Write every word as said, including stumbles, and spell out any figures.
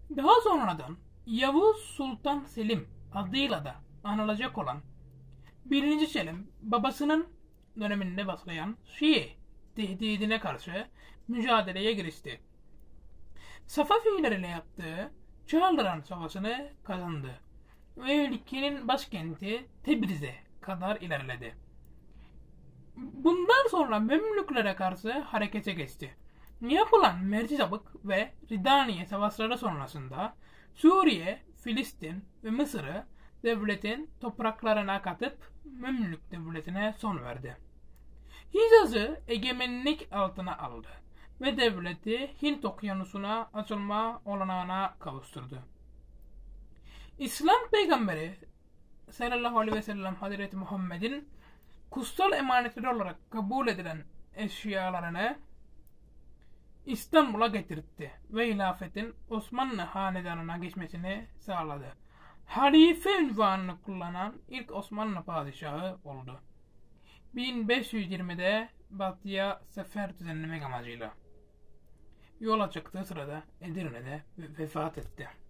Daha sonradan Yavuz Sultan Selim adıyla da anılacak olan birinci Selim babasının döneminde başlayan Şii tehdidine karşı mücadeleye girişti. Safaviler ile yaptığı Çağlayan Savaşı'nı kazandı ve ülkenin başkenti Tebriz'e kadar ilerledi. Bundan sonra Memlüklere karşı harekete geçti. Yapılan Mercizabık ve Ridaniye savaşları sonrasında Suriye, Filistin ve Mısır'ı devletin topraklarına katıp Memlük devletine son verdi. Hicaz'ı egemenlik altına aldı ve devleti Hint okyanusuna açılma olanağına kavuşturdu. İslam peygamberi sallallahu aleyhi ve sellem Hazreti Muhammed'in kutsal emanetleri olarak kabul edilen eşyalarını İstanbul'a getirtti ve hilafetin Osmanlı hanedanına geçmesini sağladı. Halife unvanını kullanan ilk Osmanlı padişahı oldu. bin beş yüz yirmide Batı'ya sefer düzenlemek amacıyla yola çıktığı sırada Edirne'de vefat etti.